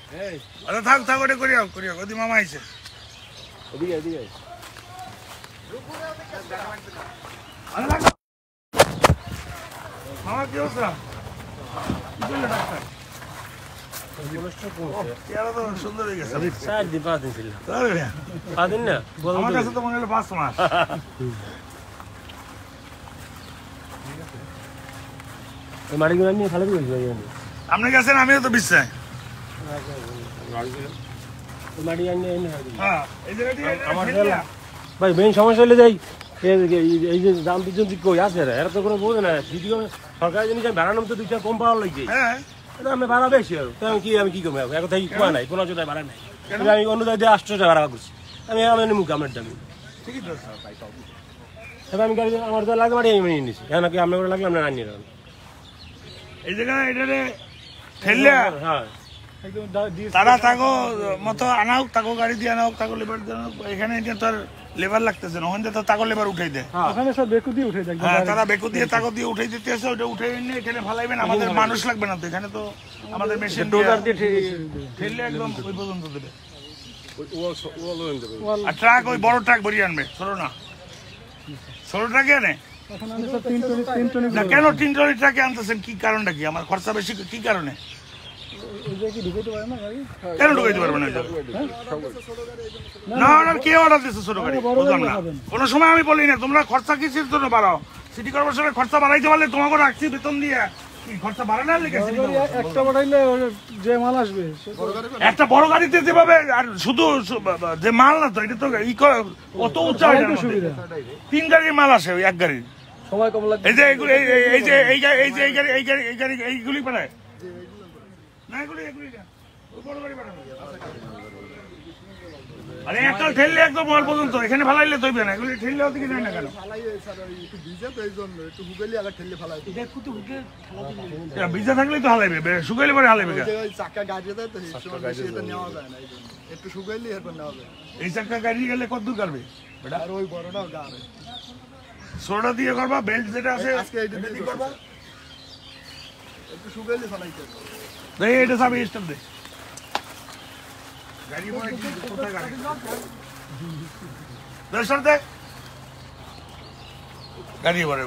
আচ্ছা থাক থাক ওটা করিও ওদি মামা আইছে এদিকে মামা কি অবস্থা সুন্দর হয়ে গেছে 4 দিন 5 দিন ছিল 5 দিন না আমার কাছে তো মনে হলো 5 মাস এই মাটিগুলো নিয়ে ফেলে দিয়েছি ভাই আপনি গেছেন আমিও তো বিশ্বাস মাটি আনিয়ে হ্যাঁ এই জায়গাটি আমার ভাই মেইন সমস্যা হলে যাই এই যে দাম বিদ্যুৎ কই আছে এরা তো কোনো বোঝে না যদি সরকারি জিনিস ভাড়া নাম তো 2 কম পাওয়ার লাগছে হ্যাঁ এটা আমি ভাড়া বেশি আর আমি কি করবো এখন থেকে কোয়া নাই কোনো জোটায় ভাড়া নাই আমি অন্য জায়গায় 800 টাকা ভাড়া করছি আমি মুখ আমার দামি ঠিকই তো তবে আমি গাড়ি আমার তো লাগে বাড়ি আমি নিয়ে নিছি কেন কি আপনার করে লাগলে আপনার আনিয়ে নেবেন এই জায়গায় এটারে ঠেললে হ্যাঁ তারা তাগো মতো আনাও তাগো গাড়ি দিয়ে আনাও তাগো লেবার দিয়ে আনাও এখানে এটা তো আর লেবার লাগতেছে না ওখানে তো তাগো লেবার উঠাই দেয় ওখানে সব বেকু দিয়ে উঠে দেয় হ্যাঁ তারা বেকু দিয়ে তাগো দিয়ে উঠাই দিতে আসে ওটা উঠে এনে এখানে ফালাইবেন আমাদের মানুষ লাগবে না তো এখানে তো আমাদের মেশিন ডোজার দিয়ে ঠেললে একদম ওই পর্যন্ত দেবে আর ট্রাক ওই বড় ট্রাক ভরিয়ে আনবে ছোট ট্রাকে আনে এখন আমি সব 3 টনি না কেন 3 টনি ট্রাকে আনতেছেন কি কারণটা কি আমার খরচা বেশি কি কারণে এই যে কি ঢুকাইতে পারে না গাড়ি কেন ঢুকাইতে পারবে না না না কে অর্ডার দিচ্ছে ছোট গাড়ি বুঝলাম না কোনো সময় আমি বলি না তোমরা খরচা কিসের জন্য বাড়াও সিটি কর্পোরেশনের খরচা বাড়াইতে পারলে তোমাকে রাখছি বেতন দিয়ে কি খরচা বাড়ানোর লেগে একটা বাড়াইলে যে মাল আসবে একটা বড় গাড়িতে যেভাবে আর শুধু যে মাল না তো এটা তো অত উঁচা হয়ে যায় সুবিধা 3 গাড়ির মাল আসে ওই এক গাড়ির সময় কম লাগে এই যে এই গাড়ি এইগুলি পাঠায় না এগুলি না ওই বড় গাড়ি পাঠাবে আরে একটা ঠেললে একদম বল পর্যন্ত এখানে ফালাইলে তৈবে না এগুলি ঠেললে ওদিকে যায় না কেন ভিজা থাকলেই তো হালাইবে শুকাইলে পরে হালাইবে এই চাক্কা গাড়ি গেলে কত দূর কাটবে সোডা দিয়ে করবা বেল্ট যেটা আছে এটা সাবি স্টার দে গাড়ি মনে কি কোথায় গাড়ি দর্শন দে গাড়ি বলে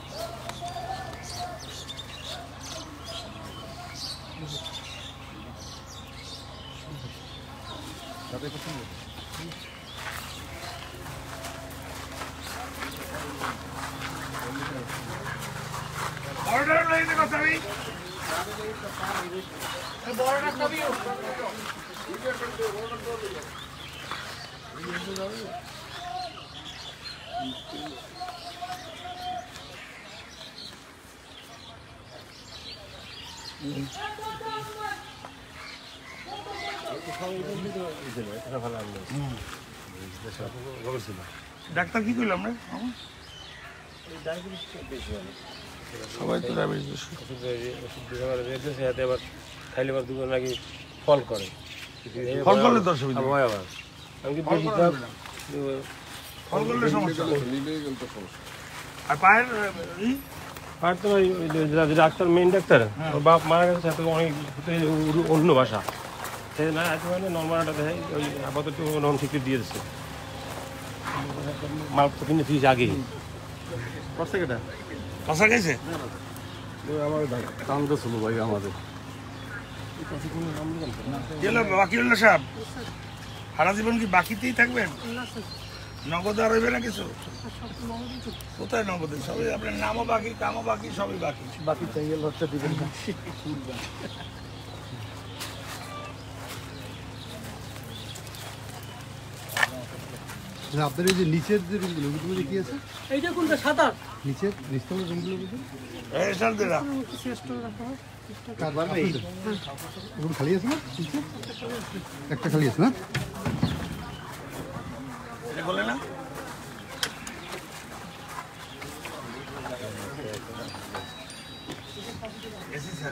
অর্ডার লাইনে কথা আমি বড়টা সবই ডাক্তার কি করলাম রে সবাই তো ডায়াবেটিস আবার খাইলে আবার দুটো নাকি ফল করে ফল করলে তো অসুবিধা আবার আমি কি বেশি ফল করলে সমস্যা আর পায়ের আর তো ডাক্তার মেইন ডাক্তার ওর বাপ মারা গেছে সাথে অনেক অন্য ভাষা সেই না এত মানে নর্মালটা দেয় ওই আপাতত নন সিক্রেট দিয়ে দিচ্ছে মাল তো কিনে ফিস আগে কষা গেছে আমার কাম তো ছিল ভাই আমাদের বাকিউল্লাহ সাহেব সারা জীবন কি বাকিতেই থাকবেন নগদ আর হইবে না কিছু কোথায় নগদ সবই আপনার নামও বাকি কামও বাকি সবই বাকি বাকি চাইলে লজ্জা দিবেন না আপনার এই যে নিচের যে রুমগুলো ওগুলো কি আছে এইটা কোনটা সাতার নিচের নিচতলা রুমগুলো এই সাল দিলা রুম খালি আছে না একটা খালি আছে না বলে না AC sir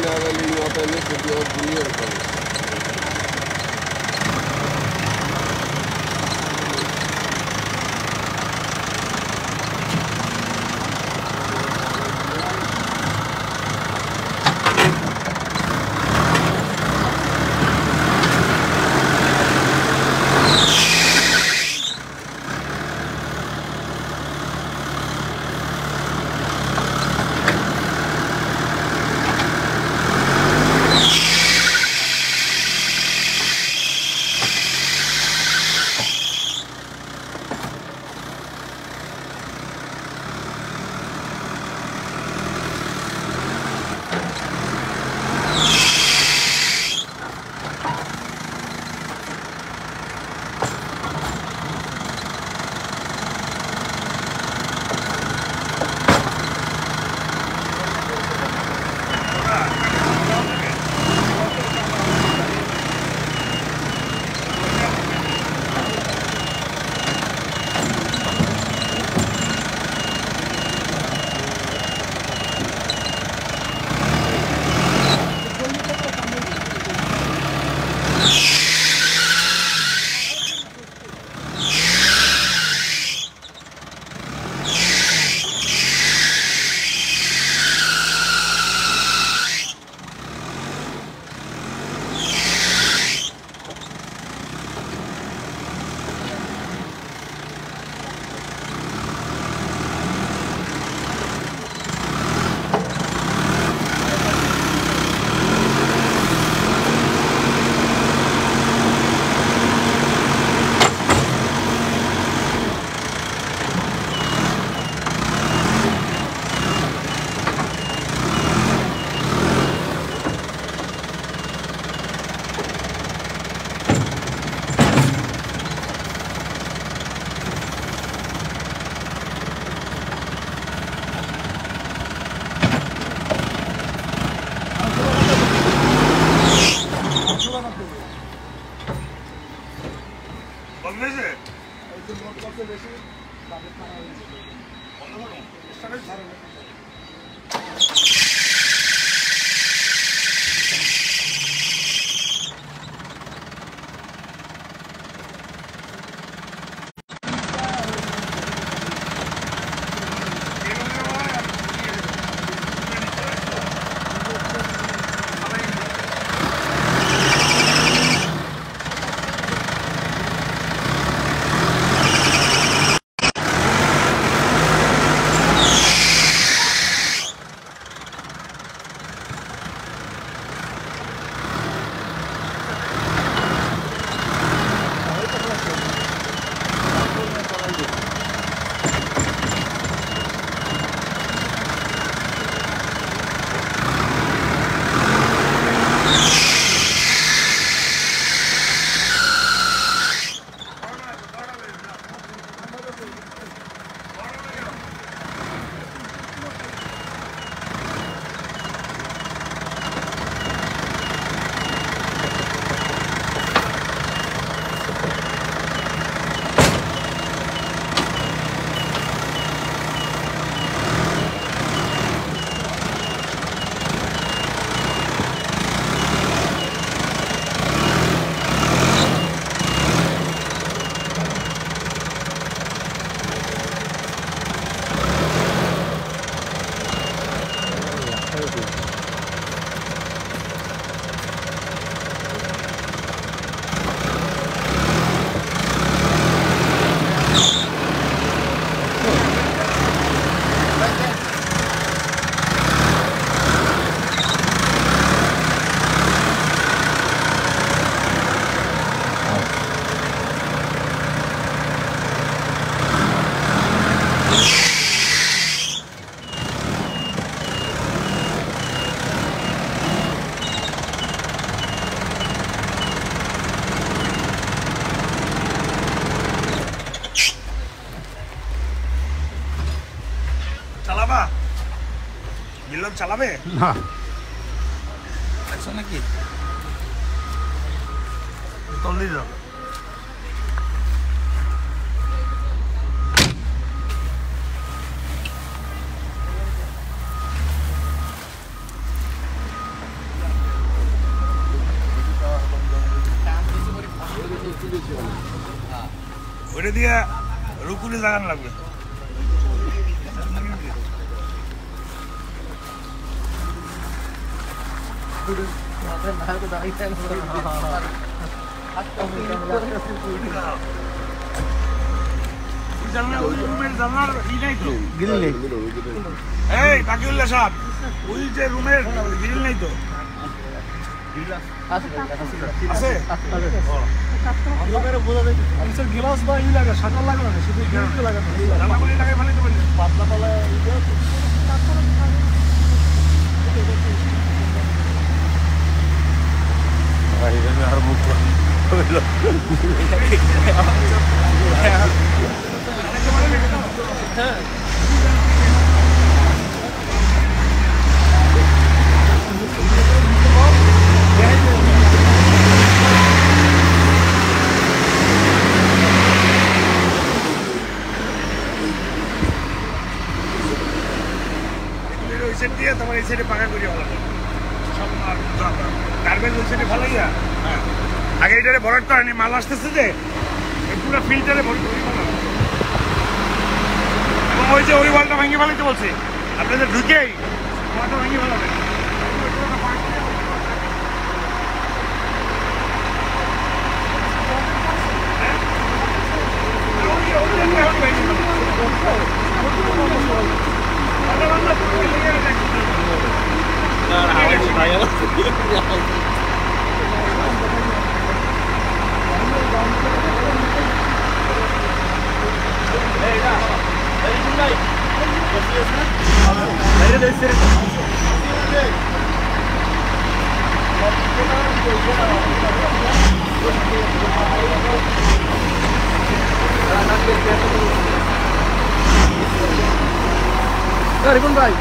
Generally not only city or junior college. Milan চালাবে না আচ্ছা নাকি তল্লি যাও ওইটা দিয়ে রুকুলি লাগানো লাগবে। এই বাকিউল্লাহ সাহেব, ওই যে রুমের গ্রিল নেই তো? আছে? গ্লাস বা ই লাগে, শাটার লাগানো না, শুধু গ্রিল লাগানো। জানাগুলি লাগাই ফেলে দেবেন। পাতলা পালা আর মুখ ওই সাইড দিয়ে তোমার এই সাইডে পাকা করিয়া ভালো সব গার্বেজ ওই সাইডে ভালো গিয়া। হ্যাঁ, আগে এটারে ভরাট করেনি, মাল আসতেছে যে এই পুরো ফিল্টারে ভরি করি ভালো। এবং ওই যে ওই ওয়ালটা ভাঙিয়ে ফেলাইতে বলছি, আপনাদের ঢুকেই ওয়ালটা ভাঙিয়ে ফেলাবে। রিপন ভাই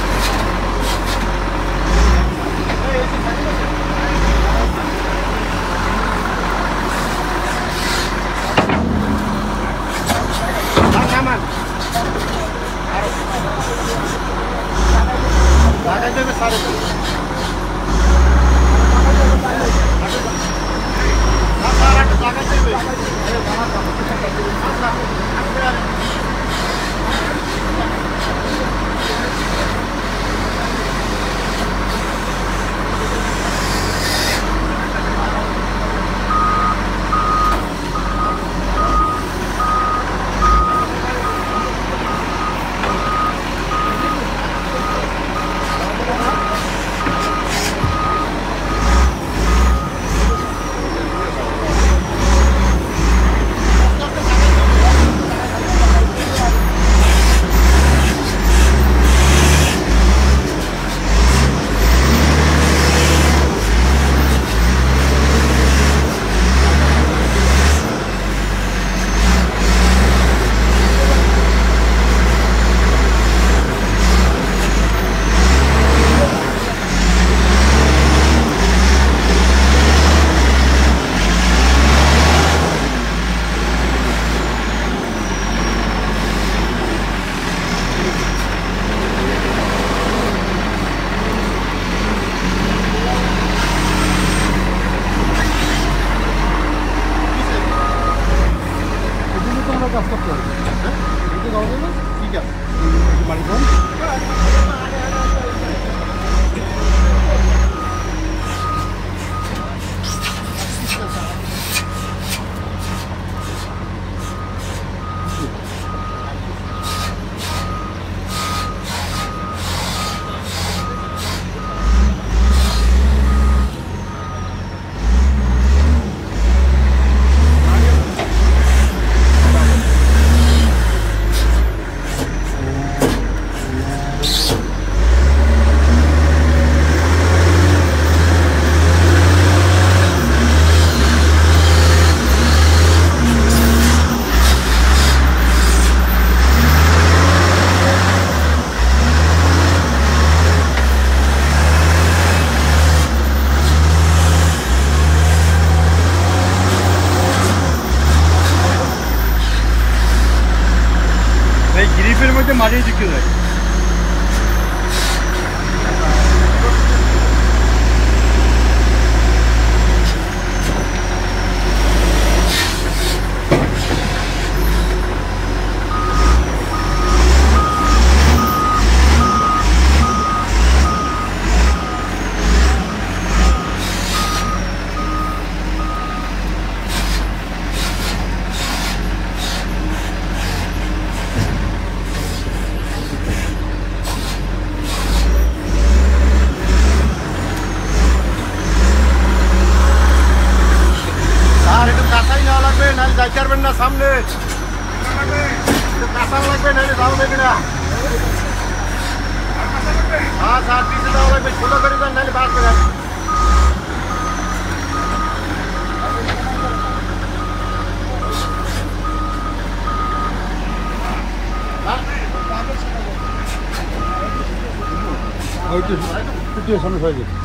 কাজ করতে হবে। হ্যাঁ, ঠিক আছে, বাড়ি ফোন গ্রিপের মধ্যে মাঝে ঢুকে যায়। যাইতে পারবেন না সামনে কাঁচা লাগবে নাহলে যাও দেবে না হ্যাঁ স্যার পিছিয়ে যাওয়া লাগবে ছোটো করে যান নাহলে বাস করে একটু সামনে হয়ে গেছে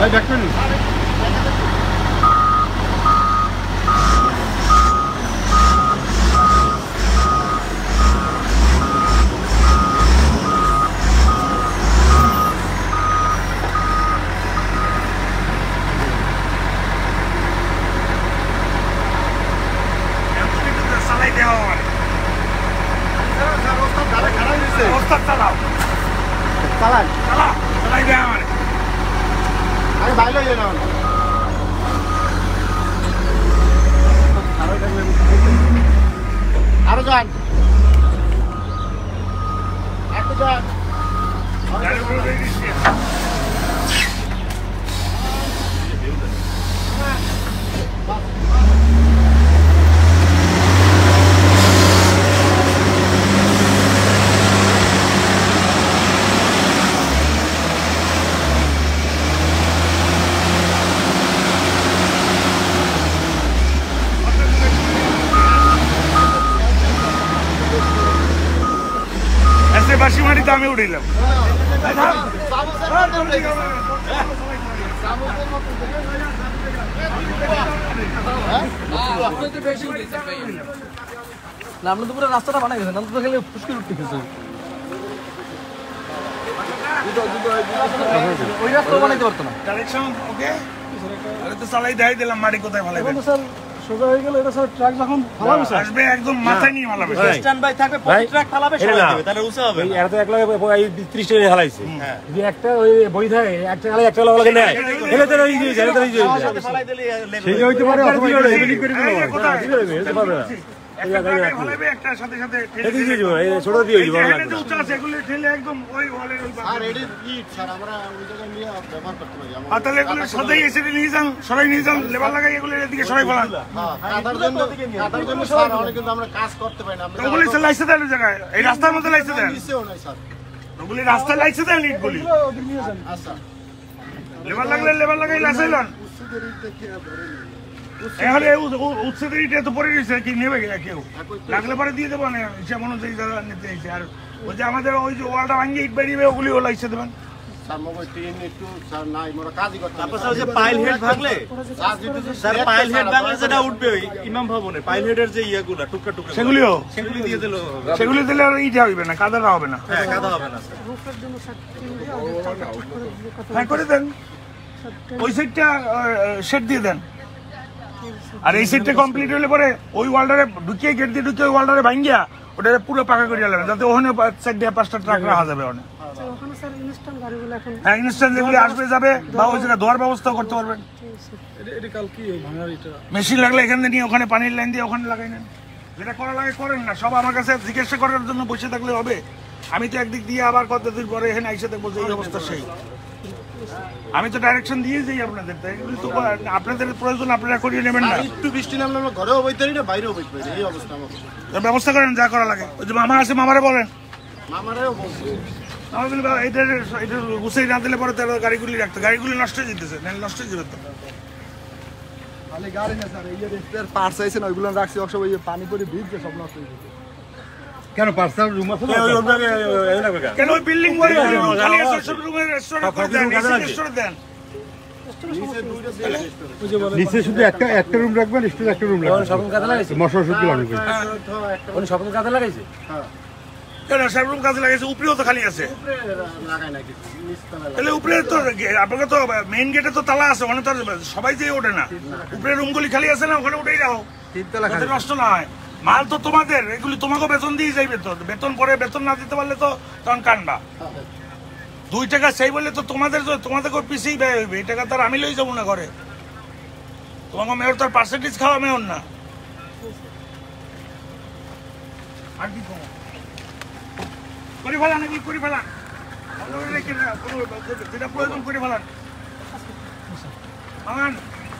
ভাই ব্যাক করে নিন। চালাই দেওয়া আমার ওস্তাদ চালাও চালান চালা চালাই দেওয়া আমার আরে বাইরে হয়ে যান আরো যান একটু যান গাড়ি করে দিয়ে দিচ্ছি। ऐसे बाशी मारी तो আমি উড়িলাম না আপনি তো পুরো রাস্তাটা বানাই গেছেন আমি তো খেলে ফুসকিল উঠতে গেছে ওই রাস্তা বানাইতে পারতো না কালেকশন ওকে আরে তো চালাই দেখাই দিলাম মাটি কোথায় ফেলাইবে স্যার সোজা হয়ে গেল এটা স্যার ট্রাক যখন ফালাবে স্যার আসবে একদম মাথায় নিয়ে ফেলাবে স্ট্যান্ড বাই থাকবে প্রতি ট্রাক ফালাবে সবাই দেবে তাহলে উঁচু হবে ওই এত এক লাগে 30 টাকা হালাইছে যদি একটা ওই বই থাকে একটা হালাই একটা লাগে নেয় এলে তো এই যে জানে তো এই যে ফালাই দিলে সেই হইতে পারে অথবা এটা লেভেলিং করে দিল এই কোথায় এটা পাবে না একটা গাড়ি ফেলাবে একটা সাথে সাথে এই দিয়ে যাবো এই ছোট দিয়ে এই যাবো যে এখানে যে উঁচা আছে এগুলো ঠেলে একদম ওই ওয়ালের ওই স্যার এডি ইট স্যার আমরা ওই জায়গায় নিয়ে ব্যবহার করতে পারি আর তাহলে এগুলো সদাই এসে নিয়ে যান সরাই নিয়ে যান লেবার লাগাই এগুলো এদিকে সরাই ফেলান কাদার জন্য স্যার অনেক কিন্তু আমরা কাজ করতে পারি না ওগুলি সে লাইসে দেন ওই জায়গায় এই রাস্তার মধ্যে লাইসে দেন নিচেও নাই স্যার ওগুলি রাস্তায় লাইসে দেন ইটগুলি আচ্ছা লেবার লাগলে লেবার লাগাই লাইসাইলন এখানে উৎসেদের ইটে তো পরে রয়েছে কি নেবে কেউ লাগলে পরে দিয়ে দেবো না হিসাব অনুযায়ী যারা নিতে চাইছে আর ওই যে আমাদের ওই যে ওয়ালটা ভাঙিয়ে ইট বেরিয়ে ওগুলি ও লাইসে দেবেন স্যার মোবাইল টিন একটু স্যার নাই মোরা কাজই করতে তারপর স্যার যে পাইল হেড ভাঙলে স্যার পাইল হেড ভাঙলে যেটা উঠবে ওই ইমাম ভবনে পাইল হেডের যে ইয়াগুলো টুকরা টুকরা সেগুলিও সেগুলি দিয়ে দিল সেগুলি দিলে আর ইটা হইবে না কাদাটা হবে না হ্যাঁ কাদা হবে না স্যার হ্যাঁ করে দেন ওই সাইডটা শেড দিয়ে দেন আর এই সাইডটা কমপ্লিট হলে পরে ওই ওয়ালটারে ঢুকিয়ে গেট দিয়ে ঢুকিয়ে ওই ওয়ালটারে ভাঙিয়া ওটারে পুরো পাকা করে নেবেন যাতে ওখানে সাইডে 5টা ট্রাক রাখা যাবে ওখানে হ্যাঁ ইনস্ট্যান্ট যেগুলি আসবে যাবে বা ওই জায়গায় ধোয়ার ব্যবস্থাও করতে পারবেন মেশিন লাগলে এখান থেকে নিয়ে ওখানে পানির লাইন দিয়ে ওখানে লাগাই নেন যেটা করা লাগে করেন না সব আমার কাছে জিজ্ঞাসা করার জন্য বসে থাকলে হবে আমি তো একদিক দিয়ে আবার কতদিন পরে এখানে আইসে দেখবো যে এই অবস্থা সেই আমি তো ডাইরেকশন দিয়ে যাই আপনাদের তাই এগুলি তো আপনাদের প্রয়োজন আপনারা করিয়ে নেবেন না একটু বৃষ্টি নামলে আমরা ঘরেও বইতে পারি না বাইরেও বইতে পারি এই অবস্থা আমাদের তো ব্যবস্থা করেন যা করা লাগে ওই যে মামা আছে মামারে বলেন মামারাও বলছে মামা বলি এটা গুছিয়ে না দিলে পরে তার গাড়িগুলি রাখতে গাড়িগুলি নষ্ট হয়ে যেতেছে নাহলে নষ্ট হয়ে যাবে তো খালি গাড়ি না স্যার এই যে স্পেয়ার পার্টস আছে না ওইগুলো রাখছি সব ওই যে পানি পরে ভিজছে সব নষ্ট হয়ে গেছে কেন পার্সেল রুম আছে না কেন ওই বিল্ডিং করে খালি আছে সব রুমের রেস্টুরেন্ট করে দেন রেস্টুরেন্ট দেন নিচে শুধু একটা রুম রাখবেন স্টোর একটা রুম রাখবেন স্বপ্ন কাজে লাগাইছে মশলা সবজি লাগবে উনি স্বপ্ন কাজে লাগাইছে কেন সব রুম কাজে লাগাইছে উপরেও তো খালি আছে লাগাই না কিছু নিচতলা তাহলে উপরে তো আপনাকে তো মেইন গেটে তো তালা আছে ওখানে তো সবাই যেয়ে ওঠে না উপরে রুমগুলি খালি আছে না ওখানে উঠেই রাখো যাতে নষ্ট না হয় মাল তো তোমাদের এগুলি তোমাকে বেতন দিয়ে যাইবে তো বেতন পরে বেতন না দিতে পারলে তো তখন কানবা 2 টাকা সেই বললে তো তোমাদের পিছিয়ে ব্যয় হইবে এই টাকা তো আর আমি লই যাবো না ঘরে তোমাকে মেয়র তার পার্সেন্টেজ খাওয়া মেয়র না আর কি করে ফেলান নাকি করে ফেলান যেটা প্রয়োজন করে ফেলান